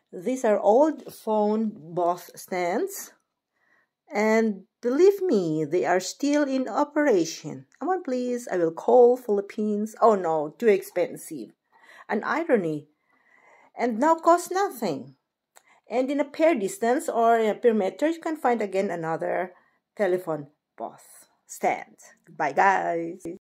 These are old phone booth stands. And believe me, they are still in operation. Come on, please. I will call Philippines. Oh no, too expensive. An irony. And now cost nothing. And in a pair distance or in a per meter, you can find again another telephone booth stand. Bye, guys.